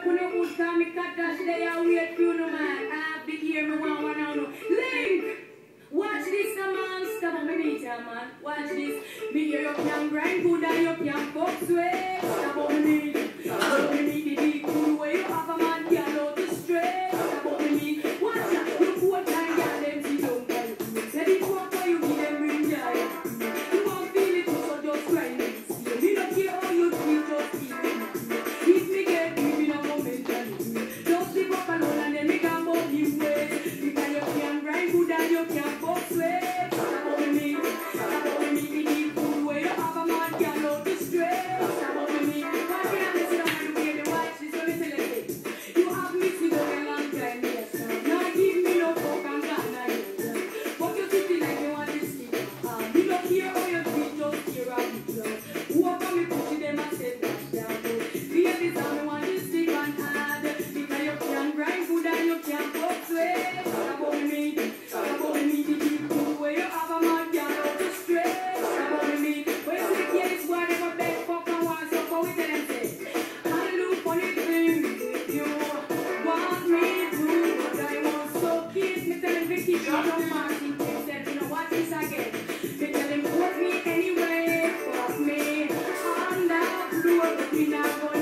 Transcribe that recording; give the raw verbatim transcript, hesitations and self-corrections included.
Put no good time, me cut dash they are wait for you, no man. I have the ear, me one one now. Link! Watch this, no man. Stop on me meter, man. Watch this. Me hear you can grind good and you can fuck sweat. Stop on me meter. Stop on me meter. The big cool way you have a man, girl out the straight. Stop on me meter. Watch that. You poor time, girl, them see don't cry. Say the fuck for you, give them ring joy. You won't feel it, so just grind it. Me don't care how you feel, just keep it. If me get me, me no moment. Don't sleep up alone and then me can bump you way. Because you can grind good and you can fuck sweat. Stop on me, stop on me, me deep cool way you have a man, girl out the straight. Stop on me, why can't I sit down and wear the watch this? Let me tell you this. You have me to go a long time, yes. Now give me no fuck and gone, yes. But you sitting like you want to sleep. Uh, me don't care how you feel, just care how you feel. Walk on me, push them and say that down. Baby, tell me want to sleep and hard. Because you can grind good and you can fuck sweat. Stop on me, stop on me, the deep cool way you have a man, girl out the straight. Stop on me, when you see the kids, why they go beg, fuck and want so for we tell them say, I look funny things if you want me to, but I want so kids, me tell them Vicky, shut up, Martin, they said, you know what this again, me tell them put me anyway, fuck me, on that floor, but me not go